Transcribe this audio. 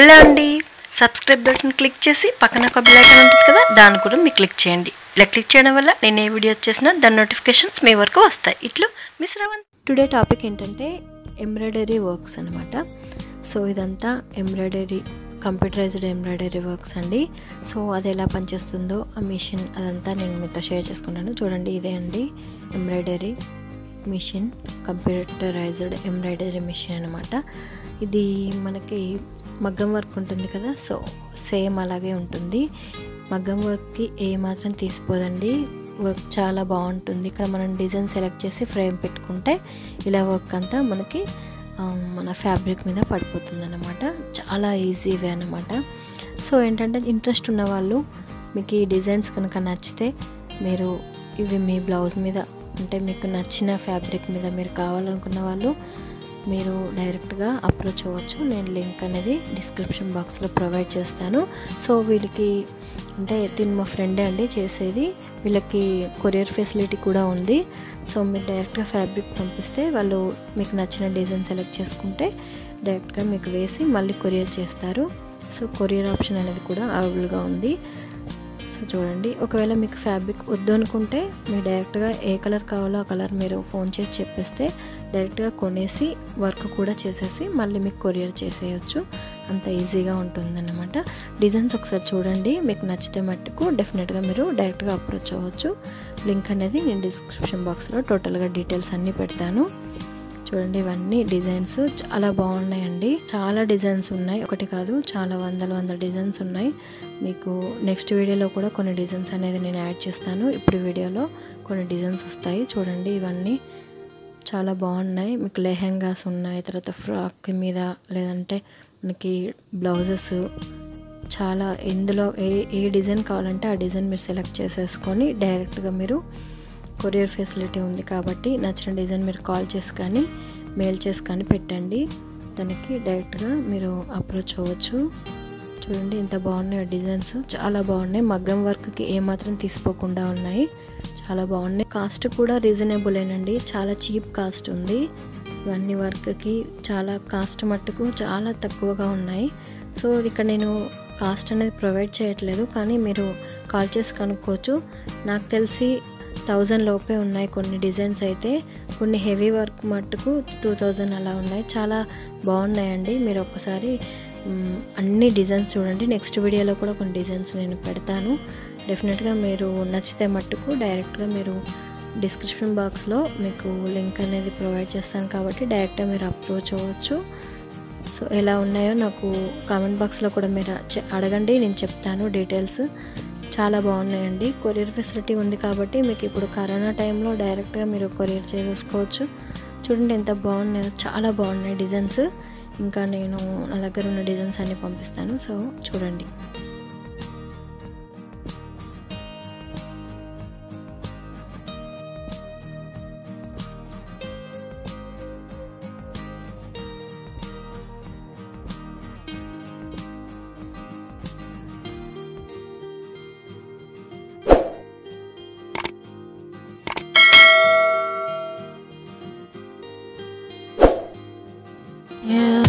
Hello అండి, subscribe button click చేసి పక్కన ఒక బెల్ ఐకాన్ ఉంటుంది కదా, దాన్ని కూడా మీరు క్లిక్ చేయండి. ఇలా క్లిక్ చేయడం వల్ల నేను ఏ వీడియో చేసినా దాని నోటిఫికేషన్స్ మీ వరకు వస్తాయి. ఇట్లా మిస్ అవ్వండి. టుడే టాపిక్ ఏంటంటే ఎంబ్రాయిడరీ వర్క్స్ అనమాట. సో ఇదంతా ఎంబ్రాయిడరీ, కంప్యూటరైజ్డ్ ఎంబ్రాయిడరీ వర్క్స్ అండి. సో అది ఎలా పనిచేస్తుందో ఆ మిషన్ అదంతా నేను మీతో షేర్ చేసుకున్నాను. చూడండి, ఇదే అండి embroidery machine, computerised embroidery machine అనమాట. ఇది మనకి మగ్గం వర్క్ ఉంటుంది కదా, సో సేమ్ అలాగే ఉంటుంది. మగ్గం వర్క్కి ఏమాత్రం తీసిపోదండి. వర్క్ చాలా బాగుంటుంది. ఇక్కడ మనం డిజైన్ సెలెక్ట్ చేసి ఫ్రేమ్ పెట్టుకుంటే ఇలా వర్క్ అంతా మనకి మన ఫ్యాబ్రిక్ మీద పడిపోతుంది అన్నమాట. చాలా ఈజీ వే అనమాట. సో ఏంటంటే ఇంట్రెస్ట్ ఉన్న వాళ్ళు, మీకు ఈ డిజైన్స్ కనుక నచ్చితే మీరు ఇవి మీ బ్లౌజ్ మీద, అంటే మీకు నచ్చిన ఫ్యాబ్రిక్ మీద మీరు కావాలనుకున్న వాళ్ళు మీరు డైరెక్ట్గా అప్రోచ్ అవ్వచ్చు. నేను లింక్ అనేది డిస్క్రిప్షన్ బాక్స్లో ప్రొవైడ్ చేస్తాను. సో వీళ్ళకి అంటే దీన్ని మా ఫ్రెండే అండి చేసేది. వీళ్ళకి కొరియర్ ఫెసిలిటీ కూడా ఉంది. సో మీరు డైరెక్ట్గా ఫ్యాబ్రిక్ పంపిస్తే వాళ్ళు మీకు నచ్చిన డిజైన్ సెలెక్ట్ చేసుకుంటే డైరెక్ట్గా మీకు వేసి మళ్ళీ కొరియర్ చేస్తారు. సో కొరియర్ ఆప్షన్ అనేది కూడా అవైలబుల్గా ఉంది. సో చూడండి, ఒకవేళ మీకు ఫ్యాబ్రిక్ వద్దు అనుకుంటే మీరు డైరెక్ట్గా ఏ కలర్ కావాలో ఆ కలర్ మీరు ఫోన్ చేసి చెప్పేస్తే డైరెక్ట్గా కొనేసి వర్క్ కూడా చేసేసి మళ్ళీ మీకు కొరియర్ చేసేయచ్చు. అంత ఈజీగా ఉంటుందన్నమాట. డిజైన్స్ ఒకసారి చూడండి, మీకు నచ్చితే మట్టుకు డెఫినెట్గా మీరు డైరెక్ట్గా అప్రోచ్ అవ్వచ్చు. లింక్ అనేది నేను డిస్క్రిప్షన్ బాక్స్లో టోటల్గా డీటెయిల్స్ అన్నీ పెడతాను. చూడండి, ఇవన్నీ డిజైన్స్ చాలా బాగున్నాయండి. చాలా డిజైన్స్ ఉన్నాయి, ఒకటి కాదు చాలా వందల డిజైన్స్ ఉన్నాయి. మీకు నెక్స్ట్ వీడియోలో కూడా కొన్ని డిజైన్స్ అనేది నేను యాడ్ చేస్తాను. ఇప్పుడు వీడియోలో కొన్ని డిజైన్స్ వస్తాయి. చూడండి, ఇవన్నీ చాలా బాగున్నాయి. మీకు లెహెంగాస్ ఉన్నాయి, తర్వాత ఫ్రాక్ మీద, లేదంటే మనకి బ్లౌజెస్, చాలా ఇందులో ఏ డిజైన్ కావాలంటే ఆ డిజైన్ మీరు సెలెక్ట్ చేసేసుకొని డైరెక్ట్గా మీరు కొరియర్ ఫెసిలిటీ ఉంది కాబట్టి నచ్చిన డిజైన్ మీరు కాల్ చేసి కానీ మెయిల్ చేసి కానీ పెట్టండి. దానికి డైరెక్ట్గా మీరు అప్రోచ్ అవ్వచ్చు. చూడండి, ఇంత బాగున్నాయి డిజైన్స్, చాలా బాగున్నాయి. మగ్గం వర్క్కి ఏమాత్రం తీసిపోకుండా ఉన్నాయి, చాలా బాగున్నాయి. కాస్ట్ కూడా రీజనబులేనండి, చాలా చీప్ కాస్ట్ ఉంది. ఇవన్నీ వర్క్కి చాలా కాస్ట్ మట్టుకు చాలా తక్కువగా ఉన్నాయి. సో ఇక్కడ నేను కాస్ట్ అనేది ప్రొవైడ్ చేయట్లేదు, కానీ మీరు కాల్ చేసి కనుక్కోవచ్చు. నాకు తెలిసి 1000 లోపే ఉన్నాయి కొన్ని డిజైన్స్ అయితే. కొన్ని హెవీ వర్క్ మట్టుకు 2000 అలా ఉన్నాయి. చాలా బాగున్నాయండి. మీరు ఒక్కసారి అన్ని డిజైన్స్ చూడండి. నెక్స్ట్ వీడియోలో కూడా కొన్ని డిజైన్స్ నేను పెడతాను. డెఫినెట్గా మీరు నచ్చితే మట్టుకు డైరెక్ట్గా మీరు డిస్క్రిప్షన్ బాక్స్లో మీకు లింక్ అనేది ప్రొవైడ్ చేస్తాను కాబట్టి డైరెక్ట్గా మీరు అప్రోచ్ అవ్వచ్చు. సో ఎలా ఉన్నాయో నాకు కామెంట్ బాక్స్లో కూడా మీరు అడగండి, నేను చెప్తాను డీటెయిల్స్. చాలా బాగున్నాయండి. కొరియర్ ఫెసిలిటీ ఉంది కాబట్టి మీకు ఇప్పుడు కరోనా టైంలో డైరెక్ట్గా మీరు కొరియర్ చేసేసుకోవచ్చు. చూడండి ఎంత బాగున్నాయో, చాలా బాగున్నాయి డిజైన్స్. ఇంకా నేను నా దగ్గర ఉన్న డిజైన్స్ అన్నీ పంపిస్తాను. సో చూడండి. You